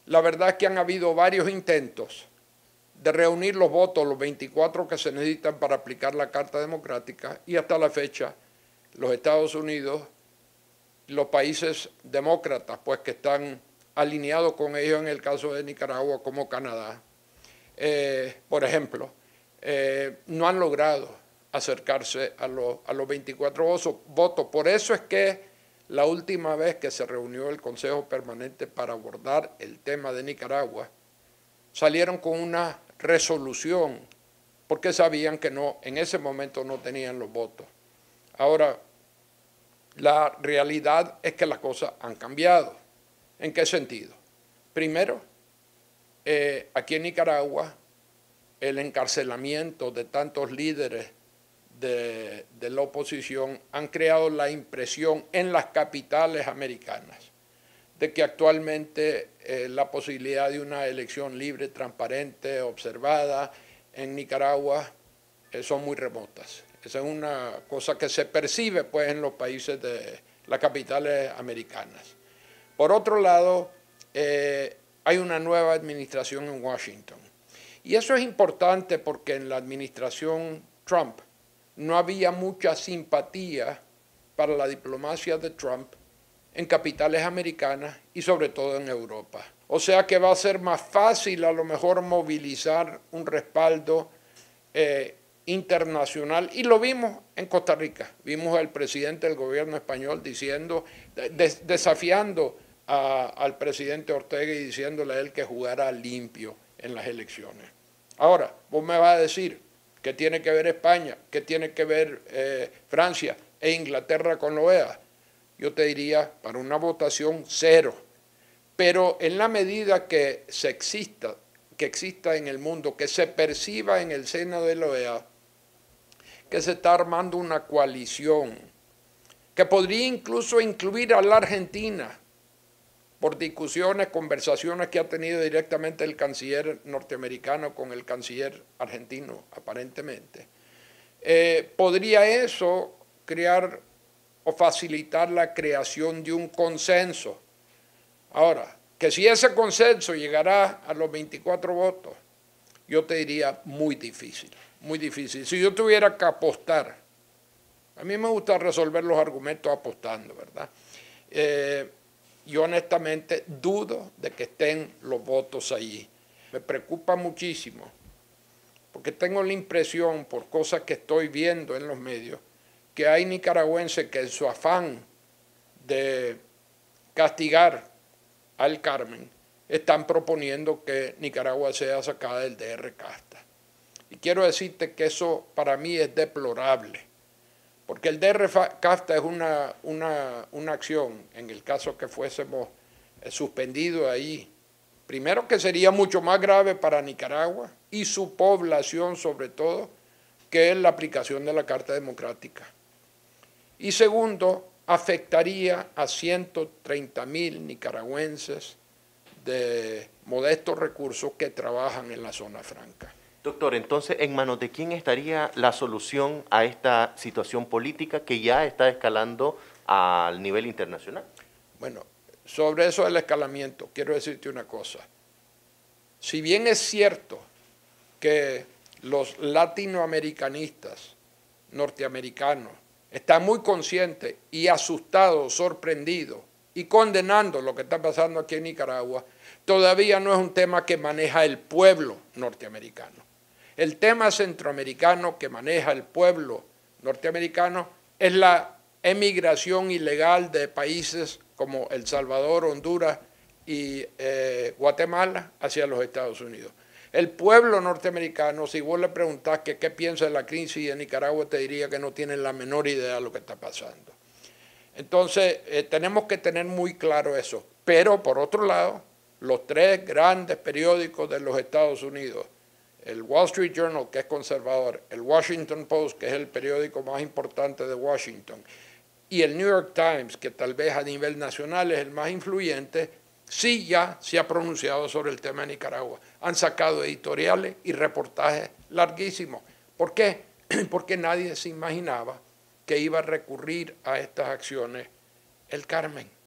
la verdad es que han habido varios intentos de reunir los votos, los 24 que se necesitan para aplicar la Carta Democrática, y hasta la fecha los Estados Unidos, los países demócratas, pues que están alineados con ellos en el caso de Nicaragua, como Canadá, por ejemplo, no han logrado acercarse a los 24 votos. Por eso es que la última vez que se reunió el Consejo Permanente para abordar el tema de Nicaragua, salieron con una resolución, porque sabían que no, en ese momento no tenían los votos. Ahora, la realidad es que las cosas han cambiado. ¿En qué sentido? Primero, aquí en Nicaragua, el encarcelamiento de tantos líderes de la oposición han creado la impresión en las capitales americanas de que actualmente la posibilidad de una elección libre, transparente, observada en Nicaragua son muy remotas. Esa es una cosa que se percibe pues, en los países de las capitales americanas. Por otro lado, hay una nueva administración en Washington. Y eso es importante porque en la administración Trump no había mucha simpatía para la diplomacia de Trump en capitales americanas y sobre todo en Europa. O sea que va a ser más fácil a lo mejor movilizar un respaldo internacional, y lo vimos en Costa Rica. Vimos al presidente del gobierno español diciendo, desafiando al presidente Ortega y diciéndole a él que jugara limpio en las elecciones. Ahora, vos me vas a decir, ¿qué tiene que ver España? ¿Qué tiene que ver Francia e Inglaterra con la OEA? Yo te diría, para una votación, cero. Pero en la medida que exista en el mundo, que se perciba en el seno de la OEA, que se está armando una coalición, que podría incluso incluir a la Argentina, por discusiones, conversaciones que ha tenido directamente el canciller norteamericano con el canciller argentino, aparentemente, podría eso crear o facilitar la creación de un consenso. Ahora, que si ese consenso llegará a los 24 votos, yo te diría muy difícil, muy difícil. Si yo tuviera que apostar, a mí me gusta resolver los argumentos apostando, ¿verdad? Yo honestamente dudo de que estén los votos allí. Me preocupa muchísimo, porque tengo la impresión, por cosas que estoy viendo en los medios, que hay nicaragüenses que en su afán de castigar al Carmen están proponiendo que Nicaragua sea sacada del DR Casta. Y quiero decirte que eso para mí es deplorable, porque el DR Casta es una acción, en el caso que fuésemos suspendidos ahí, primero que sería mucho más grave para Nicaragua y su población sobre todo, que es la aplicación de la Carta Democrática. Y segundo, afectaría a 130.000 nicaragüenses de modestos recursos que trabajan en la zona franca. Doctor, entonces, ¿en manos de quién estaría la solución a esta situación política que ya está escalando al nivel internacional? Bueno, sobre eso del escalamiento, quiero decirte una cosa. Si bien es cierto que los latinoamericanistas norteamericanos están muy conscientes y asustados, sorprendidos y condenando lo que está pasando aquí en Nicaragua, todavía no es un tema que maneja el pueblo norteamericano. El tema centroamericano que maneja el pueblo norteamericano es la emigración ilegal de países como El Salvador, Honduras y Guatemala hacia los Estados Unidos. El pueblo norteamericano, si vos le preguntás qué piensa de la crisis de Nicaragua, te diría que no tienen la menor idea de lo que está pasando. Entonces, tenemos que tener muy claro eso. Pero, por otro lado, los tres grandes periódicos de los Estados Unidos, el Wall Street Journal, que es conservador, el Washington Post, que es el periódico más importante de Washington, y el New York Times, que tal vez a nivel nacional es el más influyente, sí ya se ha pronunciado sobre el tema de Nicaragua. Han sacado editoriales y reportajes larguísimos. ¿Por qué? Porque nadie se imaginaba que iba a recurrir a estas acciones el Carmen.